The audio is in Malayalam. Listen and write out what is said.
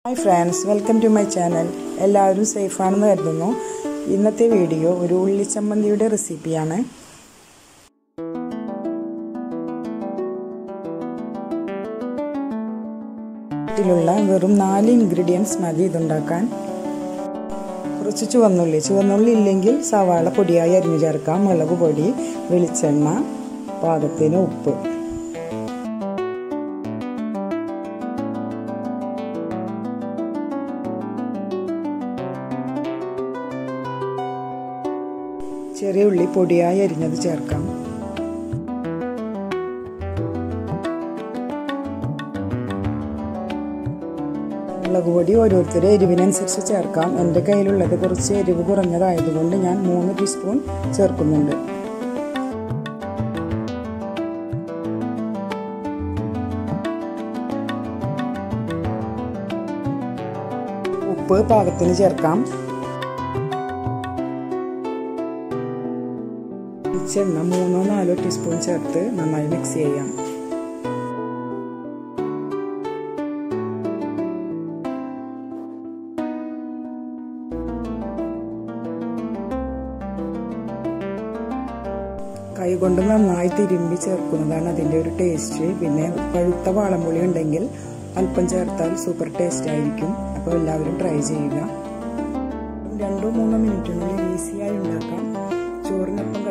Hi friends, welcome to my channel. എല്ലാവരും സേഫ് ആണെന്ന് കരുതുന്നു. ഇന്നത്തെ വീഡിയോ ഒരു ഉള്ളിച്ചമ്മന്തിയുടെ റെസിപ്പിയാണ്. ഇതിലുള്ള വെറും 4 ഇൻഗ്രീഡിയൻസ് മതി ഇതുണ്ടാക്കാൻ. കുറച്ച് ചുവന്നുള്ളി ഇല്ലെങ്കിൽ സവാള പൊടിയായി അരിഞ്ഞു ചേർക്കാം, മുളക് പൊടി, വെളിച്ചെണ്ണ, പാകത്തിന് ഉപ്പ്. ചെറിയ ഉള്ളി പൊടിയായി അരിഞ്ഞത് ചേർക്കാം. മുളക് പൊടി ഓരോരുത്തരുടെ എരിവിനനുസരിച്ച് ചേർക്കാം. എൻ്റെ കയ്യിലുള്ളത് കുറച്ച് എരിവ് കുറഞ്ഞതായതുകൊണ്ട് ഞാൻ 3 ടീസ്പൂൺ ചേർക്കുന്നുണ്ട്. ഉപ്പ് പാകത്തിന് ചേർക്കാം. വെളിച്ചെണ്ണ 3-4 ടീസ്പൂൺ ചേർത്ത് നന്നായി മിക്സ് ചെയ്യാം. കൈകൊണ്ട് നന്നായി തിരുമ്പി ചേർക്കുന്നതാണ് അതിൻ്റെ ഒരു ടേസ്റ്റ്. പിന്നെ പഴുത്ത വാളംപുളി ഉണ്ടെങ്കിൽ അല്പം ചേർത്താൽ സൂപ്പർ ടേസ്റ്റ് ആയിരിക്കും. അപ്പോൾ എല്ലാവരും ട്രൈ ചെയ്യുക. 2-3 മിനിറ്റിനുള്ളിൽ ഈസിയായി ഉണ്ടാക്കാം. ചോറിനൊപ്പം